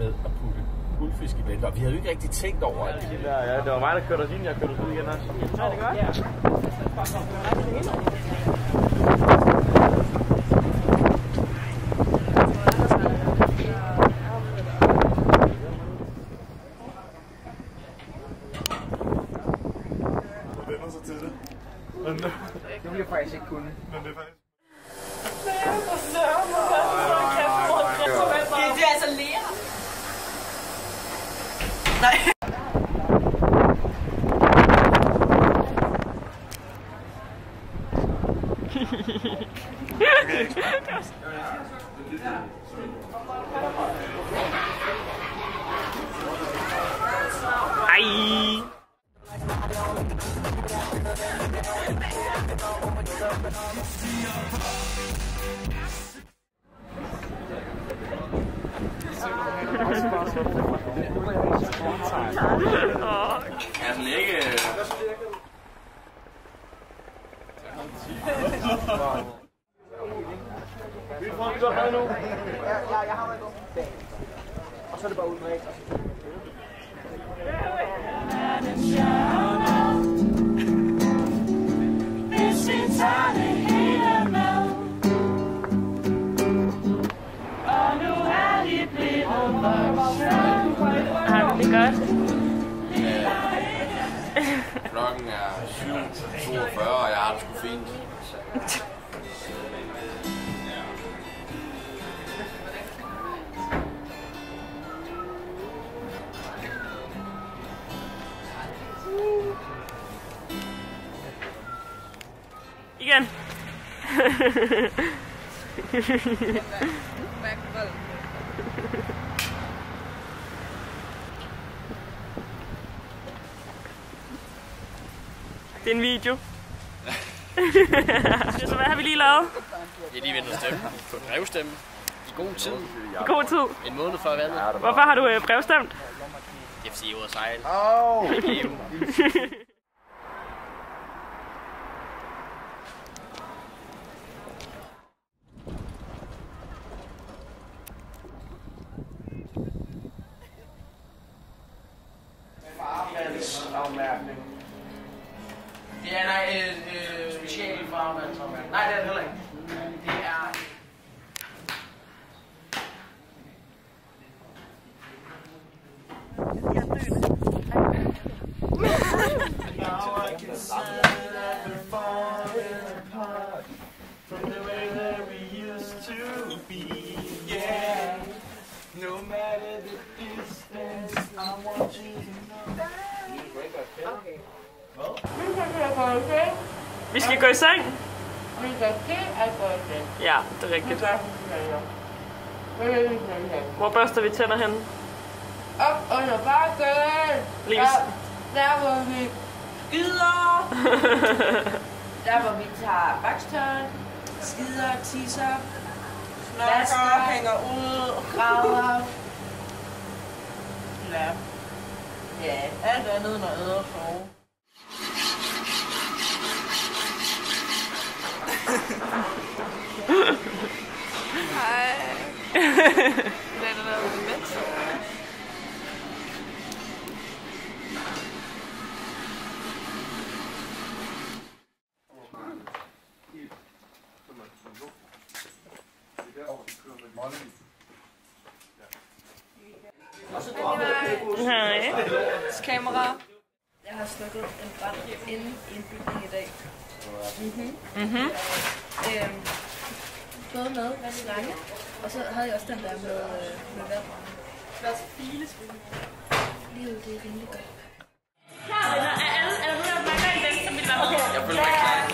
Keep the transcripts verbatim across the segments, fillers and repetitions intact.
med at putte guldfisk i blender. Og vi havde jo ikke rigtig tænkt over det. Ja, det var mig, der kørte os ind. Jeg kørte os ud igen også. Ja, det gør. Ja. Men det vil jeg faktisk ikke kunne. Men det er faktisk... Det er altså lærer. Nej. Ej. Er den ikke... Vi får godt med nu. Ja, jeg har noget. Og så er det bare ud med ekstra. Hvis vi tager det hele med. Og nu er de blevet voksne. Har du det godt? Klokken er syv toogfyrre, og jeg har det sgu fint. Igen. Det er en video. Så hvad har vi lige lavet? Vi har lige ventet stemme på brevstemme. I god tid. I god tid. En måned før valget. Hvorfor har du øh, brevstemt? Det er fordi jeg er ude at sejle. Åh! Afmærkning. Det er nej, et øh, special farvand, tror jeg. Nej, det er det heller ikke. Det er... Now I can see that we're falling apart from the way that we used to be, yeah. No matter the distance, I want you to know. Vi skal gå i seng. Vi skal til at gå i seng. Ja, det er rigtigt. Hvor børster vi tænder henne? Op under bakken. Lige Der, der hvor vi skider. Der hvor vi tager bakstørn, skider, tisser, Snakker, hænger ud, graver. Ja. Ja, Alt andet end at æde og sove. Hej. Det er noget med. Nej. Kamera. jeg har slukket en brand inde i en bygning i dag. Mhm. Mhm. Øhm, både med slange, og så havde jeg også den der med, øh, med vand. Det var også file, livet det er rimelig godt. Klar, venner. Er alle, er der nogen, der mangler en ven, som vil være med? Jeg føler mig klar.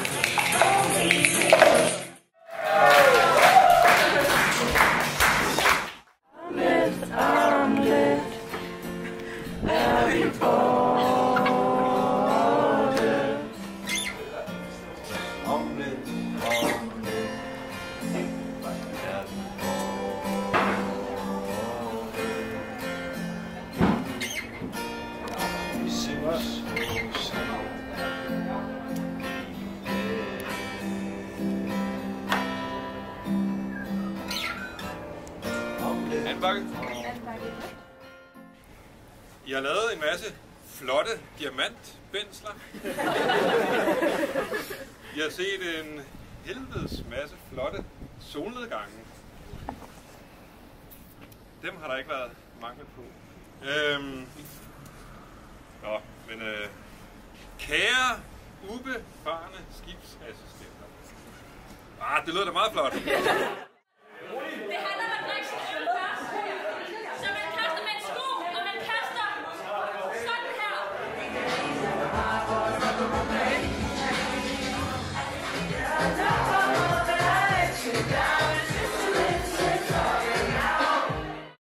I har lavet en masse flotte diamantbensler. I har set en helvedes masse flotte solnedgange. Dem har der ikke været mangel på. Øhm, nå, men øh, kære ubefarne skibsassistenter. Ah, det lyder da meget flot.